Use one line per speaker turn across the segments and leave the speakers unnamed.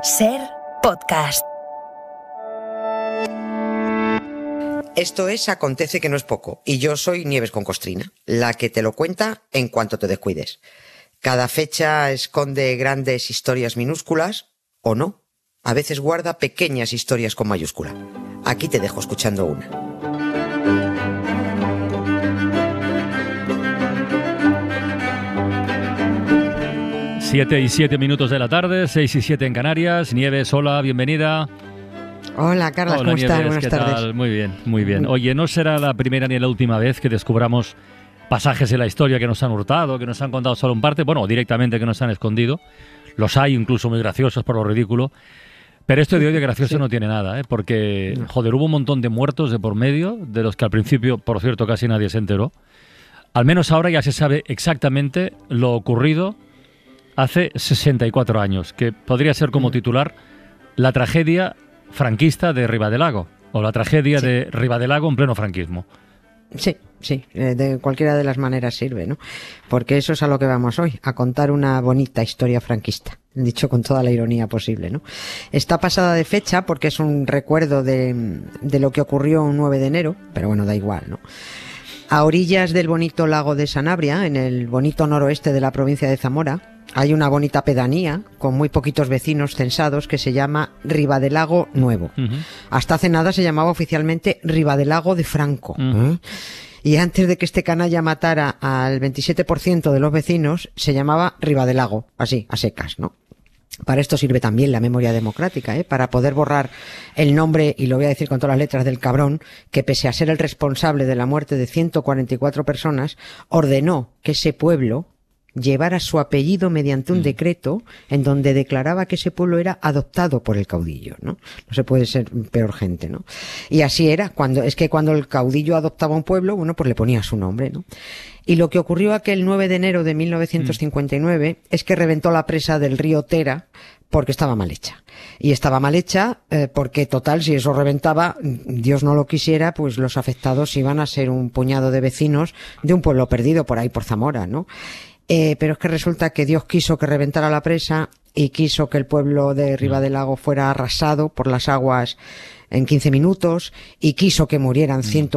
Ser podcast.
Esto es Acontece que no es poco, y yo soy Nieves con Costrina, la que te lo cuenta en cuanto te descuides. Cada fecha esconde grandes historias minúsculas, o no. A veces guarda pequeñas historias con mayúscula. Aquí te dejo escuchando una.
Siete y 7 minutos de la tarde, 6 y 7 en Canarias. Nieves, hola, bienvenida.
Hola, Carla, ¿cómo
Nieves,
estás? Buenas
¿qué
tardes.
tal? Muy bien, muy bien. Oye, no será la primera ni la última vez que descubramos pasajes en la historia que nos han hurtado, que nos han contado solo en parte, bueno, directamente que nos han escondido. Los hay incluso muy graciosos por lo ridículo. Pero esto de hoy de gracioso no tiene nada, porque, joder, hubo un montón de muertos de por medio, de los que al principio, por cierto, casi nadie se enteró. Al menos ahora ya se sabe exactamente lo ocurrido hace 64 años, que podría ser como titular la tragedia franquista de Ribadelago, o la tragedia de Ribadelago en pleno franquismo.
Sí, de cualquiera de las maneras sirve, ¿no? Porque eso es a lo que vamos hoy, a contar una bonita historia franquista, dicho con toda la ironía posible, ¿no? Está pasada de fecha porque es un recuerdo de lo que ocurrió un 9 de enero, pero bueno, da igual, ¿no? A orillas del bonito lago de Sanabria, en el bonito noroeste de la provincia de Zamora, hay una bonita pedanía con muy poquitos vecinos censados que se llama Ribadelago Nuevo. Hasta hace nada se llamaba oficialmente Ribadelago de Franco. Y antes de que este canalla matara al 27% de los vecinos, se llamaba Ribadelago, así, a secas, ¿no? Para esto sirve también la memoria democrática, para poder borrar el nombre, y lo voy a decir con todas las letras, del cabrón que, pese a ser el responsable de la muerte de 144 personas, ordenó que ese pueblo llevara su apellido mediante un decreto en donde declaraba que ese pueblo era adoptado por el caudillo, ¿no? No se puede ser peor gente, ¿no? Y así era, cuando el caudillo adoptaba un pueblo, bueno, pues le ponía su nombre, ¿no? Y lo que ocurrió aquel 9 de enero de 1959 es que reventó la presa del río Tera porque estaba mal hecha. Y estaba mal hecha porque, total, si eso reventaba, Dios no lo quisiera, pues los afectados iban a ser un puñado de vecinos de un pueblo perdido por ahí por Zamora, ¿no? Pero es que resulta que Dios quiso que reventara la presa y quiso que el pueblo de Ribadelago fuera arrasado por las aguas en 15 minutos y quiso que murieran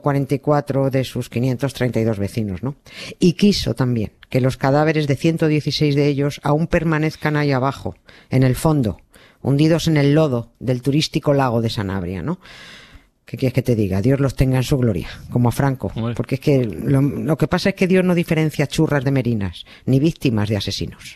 144 de sus 532 vecinos, ¿no? Y quiso también que los cadáveres de 116 de ellos aún permanezcan ahí abajo, en el fondo, hundidos en el lodo del turístico lago de Sanabria, ¿no? ¿Qué quieres que te diga? Dios los tenga en su gloria, como a Franco. Porque es que lo que pasa es que Dios no diferencia churras de merinas, ni víctimas de asesinos.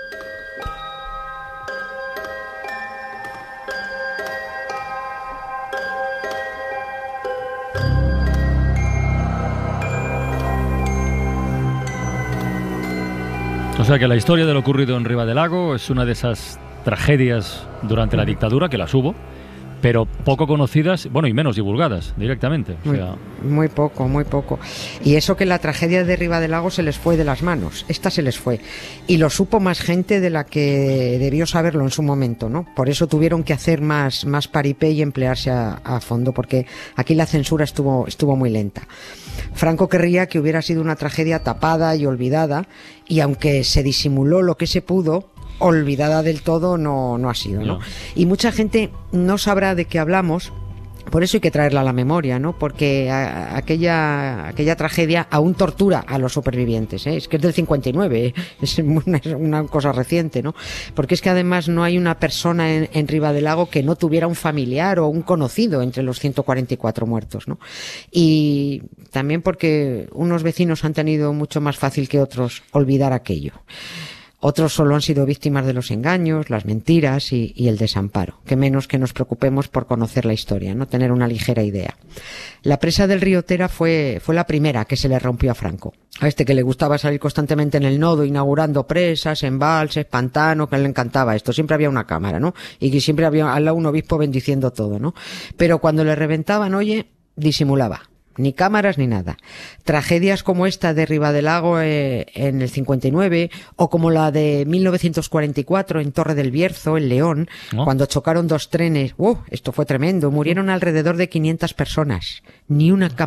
O sea que la historia de lo ocurrido en Ribadelago es una de esas tragedias durante la dictadura, que las hubo, pero poco conocidas, bueno, y menos divulgadas directamente. O sea,
muy poco. Y eso que la tragedia de Ribadelago se les fue de las manos. Esta se les fue. Y lo supo más gente de la que debió saberlo en su momento, ¿no? Por eso tuvieron que hacer más paripé y emplearse a fondo, porque aquí la censura estuvo muy lenta. Franco querría que hubiera sido una tragedia tapada y olvidada, y aunque se disimuló lo que se pudo, olvidada del todo no ha sido, ¿no? Y mucha gente no sabrá de qué hablamos, por eso hay que traerla a la memoria, ¿no? Porque aquella tragedia aún tortura a los supervivientes, Es que es del 59, es una cosa reciente, ¿no? Porque es que además no hay una persona en Ribadelago que no tuviera un familiar o un conocido entre los 144 muertos, ¿no? Y también porque unos vecinos han tenido mucho más fácil que otros olvidar aquello. Otros solo han sido víctimas de los engaños, las mentiras y el desamparo. Que menos que nos preocupemos por conocer la historia, ¿no? Tener una ligera idea. La presa del río Tera fue la primera que se le rompió a Franco. A este que le gustaba salir constantemente en el nodo, inaugurando presas, embalses, pantano, que le encantaba esto. Siempre había una cámara, ¿no? Y que siempre había al lado un obispo bendiciendo todo, ¿no? Pero cuando le reventaban, disimulaba. Ni cámaras ni nada. Tragedias como esta de Ribadelago en el 59 o como la de 1944 en Torre del Bierzo, en León, cuando chocaron dos trenes. Esto fue tremendo. Murieron alrededor de 500 personas. Ni una cámara.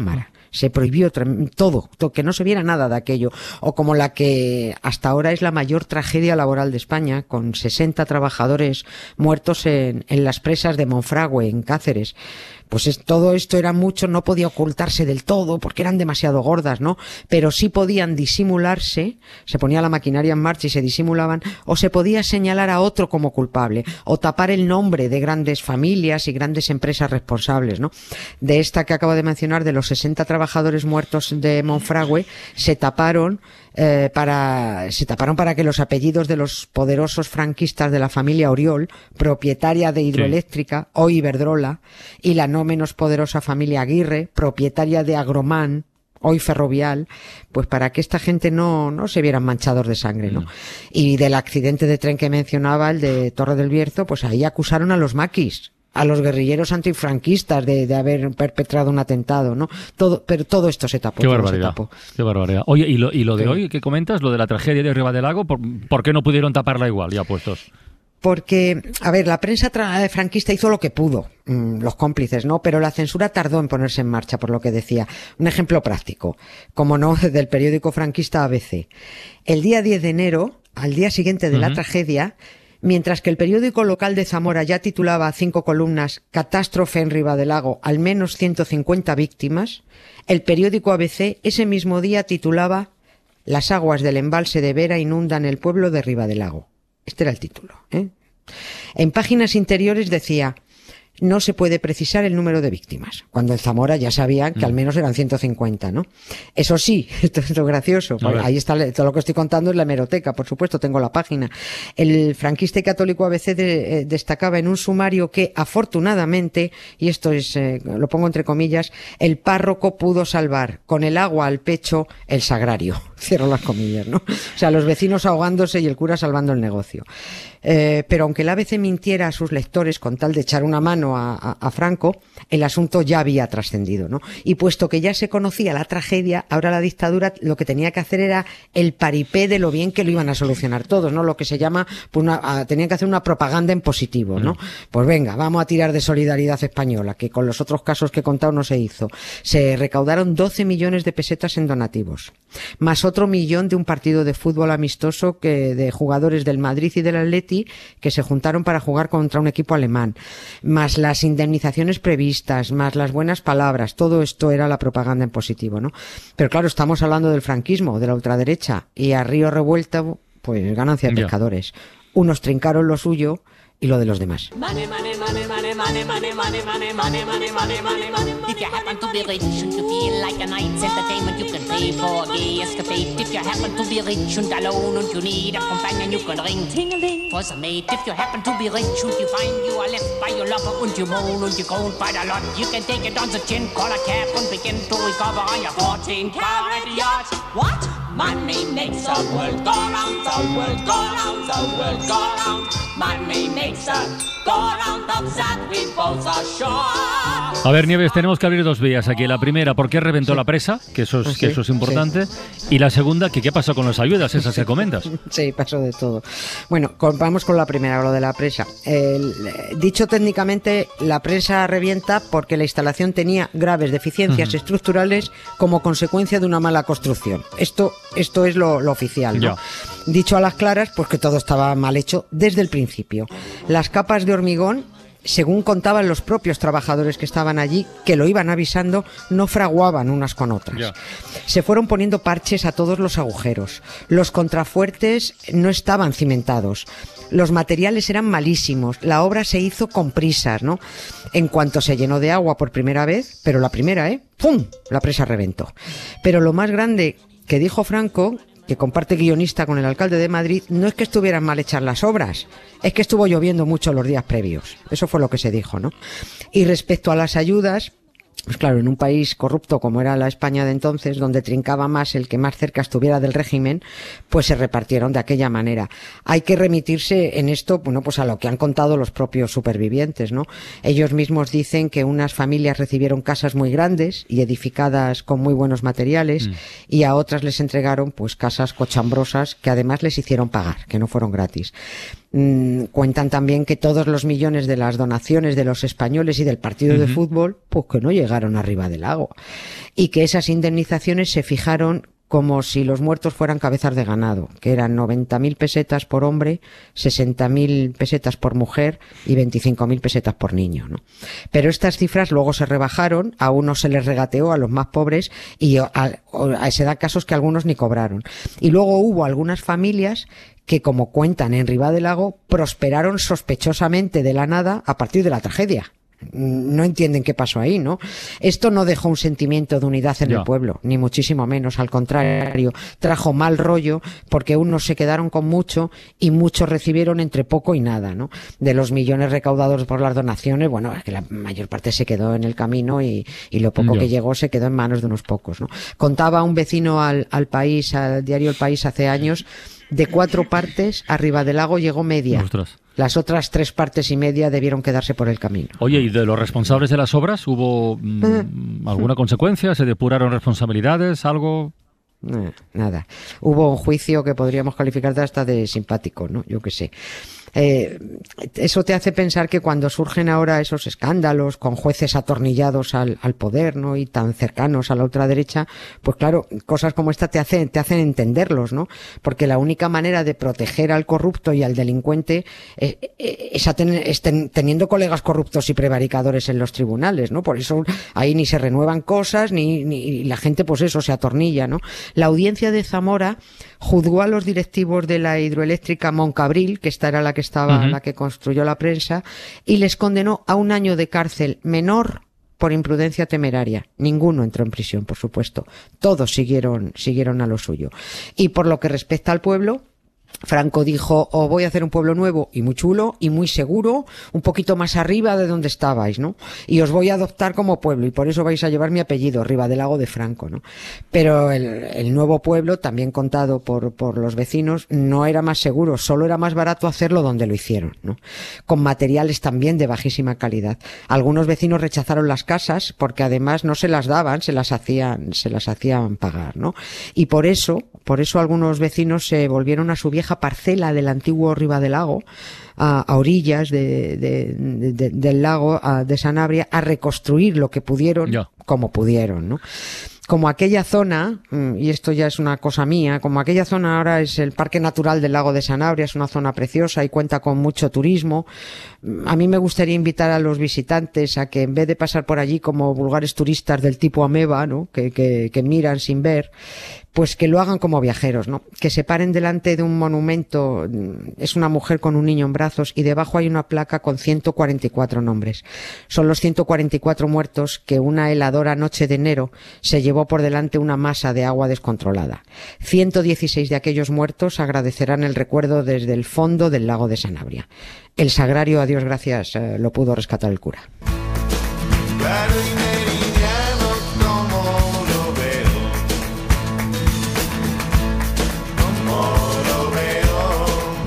Se prohibió todo, que no se viera nada de aquello. O como la que hasta ahora es la mayor tragedia laboral de España, con 60 trabajadores muertos en las presas de Monfragüe, en Cáceres. Pues todo esto era mucho, no podía ocultarse del todo porque eran demasiado gordas, ¿no? Pero sí podían disimularse, se ponía la maquinaria en marcha y se disimulaban, o se podía señalar a otro como culpable, o tapar el nombre de grandes familias y grandes empresas responsables, ¿no? De esta que acabo de mencionar, de los 60 trabajadores muertos de Monfragüe, se taparon para que los apellidos de los poderosos franquistas de la familia Oriol, propietaria de Hidroeléctrica, hoy Iberdrola, y la no menos poderosa familia Aguirre, propietaria de Agromán, hoy Ferrovial, pues para que esta gente no se vieran manchados de sangre, ¿no? Y del accidente de tren que mencionaba, el de Torre del Bierzo, pues ahí acusaron a los maquis, a los guerrilleros antifranquistas de haber perpetrado un atentado, ¿no? Pero todo esto se tapó.
Qué barbaridad. Qué barbaridad. Oye, y lo de hoy que comentas, lo de la tragedia de Ribadelago, ¿por qué no pudieron taparla igual, ya puestos?
Porque, a ver, la prensa franquista hizo lo que pudo, los cómplices, ¿no? Pero la censura tardó en ponerse en marcha, por lo que decía. Un ejemplo práctico, como no, del periódico franquista ABC. El día 10 de enero, al día siguiente de la tragedia, mientras que el periódico local de Zamora ya titulaba a 5 columnas "Catástrofe en Ribadelago, al menos 150 víctimas", el periódico ABC ese mismo día titulaba "Las aguas del embalse de Vera inundan el pueblo de Ribadelago". Este era el título, ¿eh? En páginas interiores decía: "No se puede precisar el número de víctimas", cuando en Zamora ya sabían que al menos eran 150, ¿no? Eso sí, esto es lo gracioso, ahí está todo lo que estoy contando, es la hemeroteca, por supuesto, tengo la página. El franquista y católico ABC destacaba en un sumario que, afortunadamente, y esto es, lo pongo entre comillas, el párroco pudo salvar con el agua al pecho el sagrario. Cierro las comillas, ¿no? O sea, los vecinos ahogándose y el cura salvando el negocio. Pero aunque el ABC mintiera a sus lectores con tal de echar una mano a Franco, el asunto ya había trascendido, ¿no? Y puesto que ya se conocía la tragedia, ahora la dictadura lo que tenía que hacer era el paripé de lo bien que lo iban a solucionar todos, ¿no? Lo que se llama, pues tenían que hacer una propaganda en positivo, ¿no? Pues venga, vamos a tirar de solidaridad española, que con los otros casos que he contado no se hizo. Se recaudaron 12 millones de pesetas en donativos, más otro millón de un partido de fútbol amistoso de jugadores del Madrid y del Atleti que se juntaron para jugar contra un equipo alemán, más las indemnizaciones previstas, más las buenas palabras. Todo esto era la propaganda en positivo, ¿no? Pero claro, estamos hablando del franquismo, de la ultraderecha, y a río revuelto, pues ganancia de pescadores. Unos trincaron lo suyo y lo de los demás.
If you happen to be rich and you feel like a night's entertainment, you can pay for a gay escapade. If you happen to be rich and alone and you need a companion, you can ring ting-a-ling for some mate. If you happen to be rich and you find you are left by your lover and you moan and you groan quite a lot, you can take it on the chin, call a cab and begin to recover on your 14-carat yacht. What? Money makes the world go round, the world go round, the world go round. Money makes the go round, the sad we both are sure.
A ver, Nieves, tenemos que abrir dos vías aquí. La primera, ¿por qué reventó la presa? Que eso es importante. Sí. Y la segunda, ¿qué pasó con las ayudas esas que comentas?
Sí, pasó de todo. Bueno, vamos con la primera, lo de la presa. Dicho técnicamente, la presa revienta porque la instalación tenía graves deficiencias estructurales como consecuencia de una mala construcción. Esto es lo oficial, ¿no? Dicho a las claras, pues que todo estaba mal hecho desde el principio. Las capas de hormigón, según contaban los propios trabajadores que estaban allí, que lo iban avisando, no fraguaban unas con otras. Se fueron poniendo parches a todos los agujeros. Los contrafuertes no estaban cimentados. Los materiales eran malísimos. La obra se hizo con prisas, ¿no? En cuanto se llenó de agua por primera vez, pero la primera, ¡pum!, la presa reventó. Pero lo más grande que dijo Franco, que comparte guionista con el alcalde de Madrid, no es que estuvieran mal hechas las obras, es que estuvo lloviendo mucho los días previos. Eso fue lo que se dijo, ¿no? Y respecto a las ayudas, pues claro, en un país corrupto como era la España de entonces, donde trincaba más el que más cerca estuviera del régimen, pues se repartieron de aquella manera. Hay que remitirse en esto, bueno, pues a lo que han contado los propios supervivientes, ¿no? Ellos mismos dicen que unas familias recibieron casas muy grandes y edificadas con muy buenos materiales, y a otras les entregaron pues casas cochambrosas que además les hicieron pagar, que no fueron gratis. Cuentan también que todos los millones de las donaciones de los españoles y del partido de fútbol, pues que no llegaron llegaron arriba del lago. Y que esas indemnizaciones se fijaron como si los muertos fueran cabezas de ganado, que eran 90.000 pesetas por hombre, 60.000 pesetas por mujer y 25.000 pesetas por niño, ¿no? Pero estas cifras luego se rebajaron, a unos se les regateó, a los más pobres, y se da casos que algunos ni cobraron. Y luego hubo algunas familias que, como cuentan en Ribadelago, prosperaron sospechosamente de la nada a partir de la tragedia. No entienden qué pasó ahí, ¿no? Esto no dejó un sentimiento de unidad en el pueblo, ni muchísimo menos, al contrario, trajo mal rollo porque unos se quedaron con mucho y muchos recibieron entre poco y nada, ¿no? De los millones recaudados por las donaciones, bueno, es que la mayor parte se quedó en el camino y lo poco que llegó se quedó en manos de unos pocos, ¿no? Contaba un vecino al País, al diario El País hace años, de 4 partes, a Ribadelago llegó media.
Ostras.
Las otras 3 partes y media debieron quedarse por el camino.
Oye, ¿y de los responsables de las obras hubo alguna consecuencia? ¿Se depuraron responsabilidades? ¿Algo?
Nada. Hubo un juicio que podríamos calificar de hasta de simpático, ¿no? Yo qué sé. Eso te hace pensar que cuando surgen ahora esos escándalos con jueces atornillados al poder, ¿no? Y tan cercanos a la ultraderecha, pues claro, cosas como esta te hacen entenderlos, ¿no? Porque la única manera de proteger al corrupto y al delincuente es teniendo colegas corruptos y prevaricadores en los tribunales, ¿no? Por eso ahí ni se renuevan cosas, ni la gente, pues eso, se atornilla, ¿no? La audiencia de Zamora juzgó a los directivos de la hidroeléctrica Moncabril, que esta era la que construyó la prensa, y les condenó a 1 año de cárcel menor por imprudencia temeraria. Ninguno entró en prisión, por supuesto. Todos siguieron a lo suyo. Y por lo que respecta al pueblo, Franco dijo: os voy a hacer un pueblo nuevo y muy chulo y muy seguro, un poquito más arriba de donde estabais, ¿no? Y os voy a adoptar como pueblo y por eso vais a llevar mi apellido, Ribadelago de Franco, ¿no? Pero el nuevo pueblo, también contado por los vecinos, no era más seguro, solo era más barato hacerlo donde lo hicieron, ¿no? Con materiales también de bajísima calidad. Algunos vecinos rechazaron las casas porque además no se las daban, se las hacían pagar, ¿no? Y por eso algunos vecinos se volvieron a su vieja parcela del antiguo Ribadelago, a orillas del lago de Sanabria, a reconstruir lo que pudieron, como pudieron, ¿no? Como aquella zona, y esto ya es una cosa mía, como aquella zona ahora es el Parque Natural del Lago de Sanabria, es una zona preciosa y cuenta con mucho turismo, a mí me gustaría invitar a los visitantes a que, en vez de pasar por allí como vulgares turistas del tipo ameba, ¿no? Que miran sin ver, pues que lo hagan como viajeros, ¿no? Que se paren delante de un monumento, es una mujer con un niño en brazos y debajo hay una placa con 144 nombres. Son los 144 muertos que una heladora noche de enero se llevó por delante una masa de agua descontrolada. 116 de aquellos muertos agradecerán el recuerdo desde el fondo del lago de Sanabria. El sagrario, a Dios gracias, lo pudo rescatar el cura.
Claro y meridiano como lo veo, como lo veo.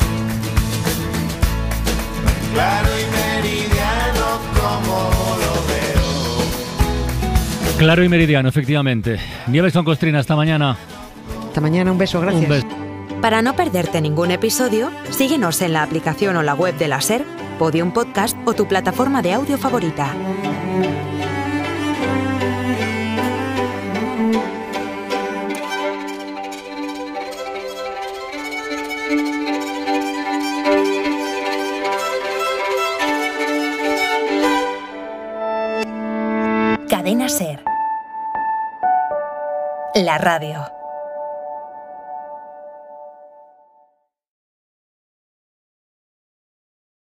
Claro y meridiano como lo veo.
Claro y meridiano, efectivamente. Nieves con Costrina, hasta mañana.
Hasta mañana, un beso, gracias.
Un beso.
Para no perderte ningún episodio, síguenos en la aplicación o la web de la SER, Podium Podcast o tu plataforma de audio favorita. Cadena SER. La radio.